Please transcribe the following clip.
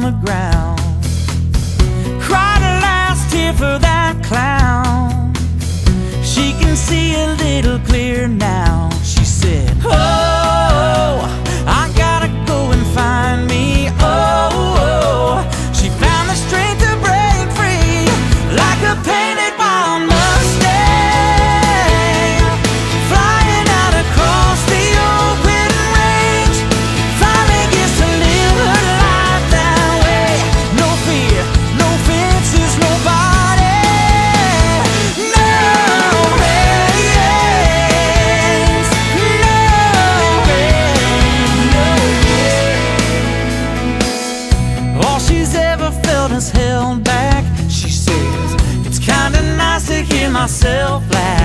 on the ground. Cried a last tear for that clown. She can see a little clearer now. She said, oh, I gotta go and find me. Oh, she found the strength to break free, like a painted wild Mustang, flying out across the open range. Finally gets to live her life that way. No fear, no fences, nobody, no reins, no reins. All she's ever felt is held back. She says, it's kinda nice to hear myself laugh.